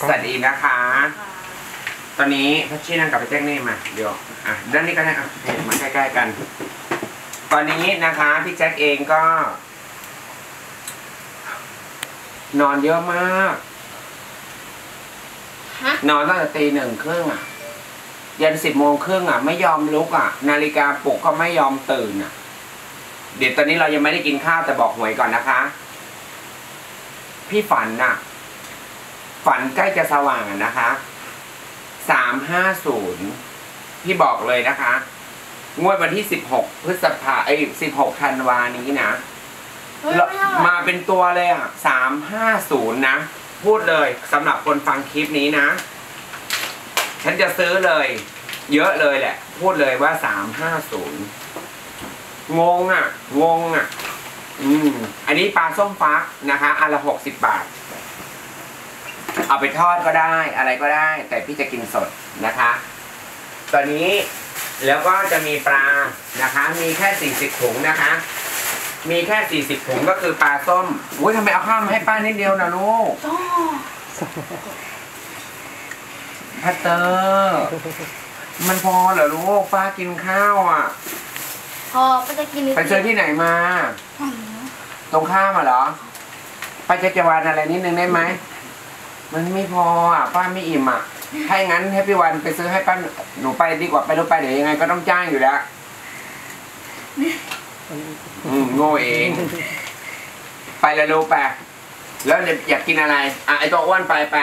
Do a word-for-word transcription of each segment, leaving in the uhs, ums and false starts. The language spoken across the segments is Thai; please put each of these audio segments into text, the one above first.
สวัสดีนะคะตอนนี้พัชชีนั่งกับไปแจ้งนี่มาเดี๋ยวอ่ะด้านนี้ก็ได้อ่ะเห็นมาใกล้ๆกันตอนนี้นะคะพี่แจ็คเองก็ นอนเยอะมากนอนตั้งแต่ตีหนึ่งครึ่งอ่ะยันสิบโมงครึ่งอ่ะไม่ยอมลุกอ่ะนาฬิกาปลุกก็ไม่ยอมตื่นอ่ะเดี๋ยวตอนนี้เรายังไม่ได้กินข้าวแต่บอกหวยก่อนนะคะพี่ฝันน่ะฝันใกล้จะสว่างอ่ะนะคะสามห้าศูนย์พี่บอกเลยนะคะงวดวันที่สิบหกพฤษภาไอ้สิบหกธันวานี้นะมาเป็นตัวเลยอ่ะสามห้าศูนย์นะพูดเลยสำหรับคนฟังคลิปนี้นะฉันจะซื้อเลยเยอะเลยแหละพูดเลยว่าสามห้าศูนย์งงอ่ะงงอ่ะอืมอันนี้ปลาส้มฟักนะคะอันละหกสิบบาทเอาไปทอดก็ได้อะไรก็ได้แต่พี่จะกินสดนะคะตอนนี้แล้วก็จะมีปลานะคะมีแค่สี่สิบถุงนะคะมีแค่สี่สิบถุงก็คือปลาส้มอุ้ยทำไมเอาข้าวมาให้ป้านิดเดียวนะลูกพัตเตอร์มันพอเหรอลูกป้ากินข้าวอ่ะพอป้าจะกินไปซื้อที่ไหนมาตรงข้ามอ่ะเหรอป้าจะจะวานอะไรนิดนึงได้ไหมมันไม่พออ่ะป้าไม่อิ่มอ่ะถ้าอย่างนั้นให้พี่วันไปซื้อให้ป้าหนูไปดีกว่าไปรู้ไปเดี๋ยวยังไงก็ต้องจ้างอยู่แล้วอืมโง่เองไปแล้วลูกไปแล้วอยากกินอะไรอ่ะไอตัวอ้วนไปไป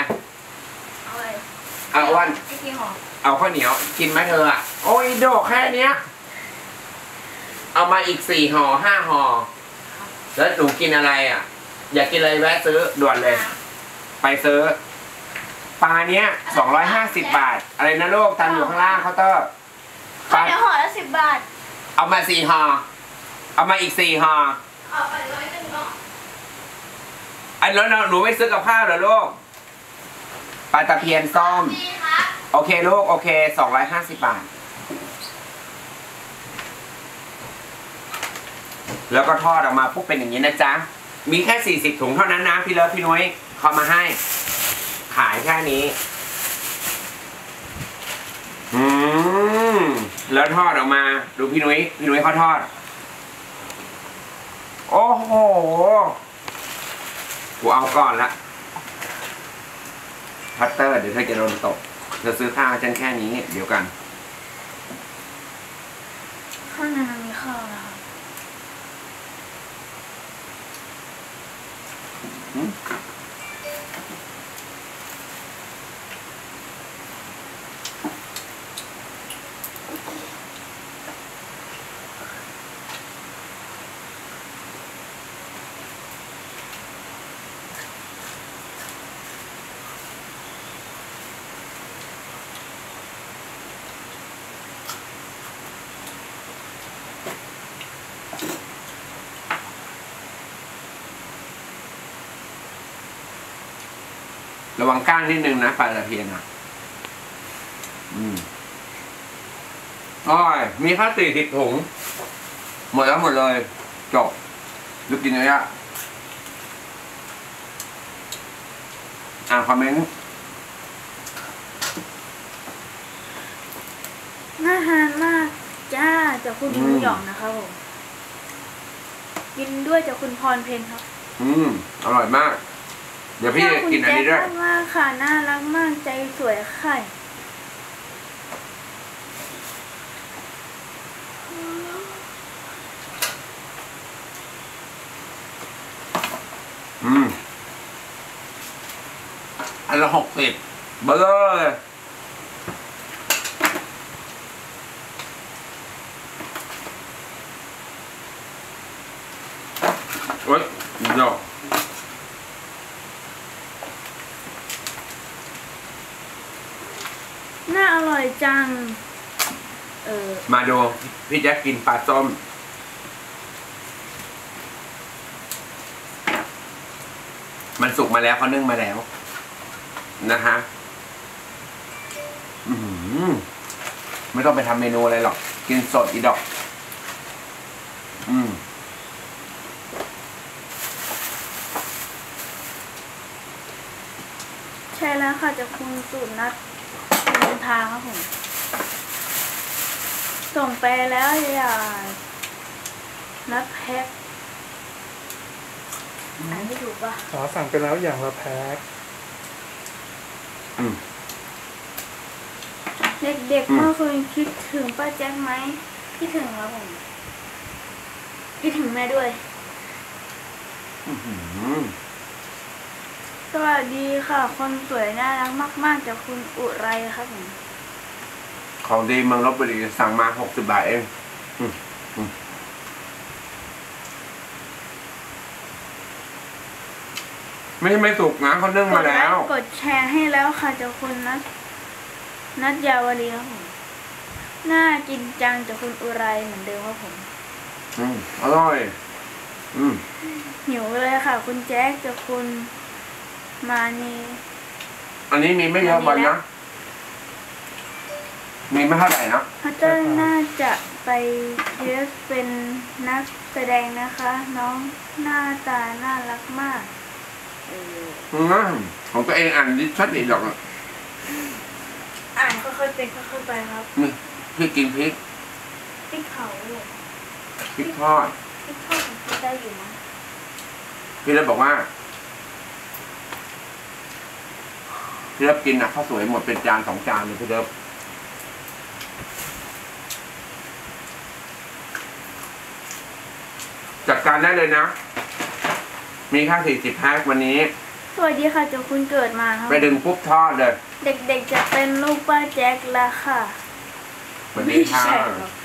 เอาอ้วนเอาข้าวเหนียวกินไหมเธออ่ะโอ้ยโดกแค่เนี้ยเอามาอีกสี่ห่อห้าห่อแล้วหนูกินอะไรอ่ะอยากกินอะไรแวะซื้อด่วนเลยไปซื้อปลาเนี้ยสองร้อยห้าสิบบาทอะไรนะลูกตันอยู่ข้างล่างเคาน์เตอร์ปลาเนี้ยห่อละสิบบาทเอามาสี่ห่อเอามาอีกสี่ห่อเอาไปร้อยหนึ่งเนาะไอ้แล้วหนูไม่ซื้อกับข้าวเหรอลูกปลาตะเพียนส้มโอเคลูกโอเคสองร้อยห้าสิบบาทแล้วก็ทอดออกมาปุ๊บเป็นอย่างนี้นะจ๊ะมีแค่สี่สิบถุงเท่านั้นนะพี่เลิฟพี่นุ้ยเขามาให้ขายแค่นี้อืมแล้วทอดออกมาดูพี่นุ้ยพี่นุ้ยเขาทอดโอ้โหกูเอาก่อนละพัตเตอร์เดี๋ยวเธอจะโดนตกเธอซื้อข้าวฉันแค่นี้เดี๋ยวกันข้างในมันมีข้าวนะคะระวังก้างนิดนึงนะปลาตะเพียนอ่ะอืมอ้อยมีแค่สี่สิบถุงหมดแล้วหมดเลยจบลูกกินเยอะอ่านคอมเมนต์น่าทานมากจ้าจากคุณหมูหยองนะครับผมกินด้วยจากคุณพรเพนครับอืมอร่อยมากเดี๋ยวพี่กินอันนี้ด้วยน่ารักมากค่ะน่ารักมากใจสวยไข่อืมอันละหกสิบเบอร์เลยโอ๊ยเดี๋ยวน่าอร่อยจังเออมาดูพี่แจ๊คกินปลาส้มมันสุกมาแล้วเขานึ่งมาแล้วนะคะอืมไม่ต้องไปทำเมนูอะไรหรอกกินสดอีดอกอืมใช่แล้วค่ะจากคุณสุนัทคุณทางครับผมส่งไปแล้วอย่านัดแพ็คอ่านไม่ถูกป่ะอ๋อสั่งไปแล้วอย่างละแพ็คอืมเด็กอืๆมเมื่อคืนคิดถึงป้าแจ็คไหมคิดถึงครับผมคิดถึงแม่ด้วยอื้อหือสวัสดีค่ะคนสวยน่ารักมากๆจากคุณอุไรครับผมของดีเมืองลบบุรีสั่งมาหกสิบบาทเองอืมอืมไม่ใช่ไม่สุกนะเขานึ่งกมาดไลแล้วค์กดแชร์ให้แล้วค่ะจากคุณนัทนัทยาวดีครับผมน่ากินจังจากคุณอุไรเหมือนเดิมครับผมอืมอร่อย อืมหิวเลยค่ะ คุณแจ็คจากคุณมานีอันนี้มีไม่เยอะวันนะ มีไม่เท่าไหร่นะฮัตเตอร์น่าจะไปเยสเป็นนักแสดงนะคะ น้องหน้าตาน่ารักมากเอออืมของตัวเองอ่านดิชัดดีหรอกอะอ่านค่อยๆเป็นค่อยๆไปครับนี่พี่กินพริกพริกเผาเลยพริกทอดพริกทอดผมกินได้อยู่นะพี่เล็บบอกว่า พี่เล็บกินนะข้าวสวยหมดเป็นจานสองจานเลยพี่เล็บจัดการได้เลยนะ มีค่าสี่สิบแพ็ควันนี้สวัสดีค่ะจากคุณเกิดมาครับไปดึงปุ๊บทอดเลยเด็กๆจะเป็นลูกป้าแจ็คแล้วค่ะสวัสดีค่ะไม่ใช่หรอก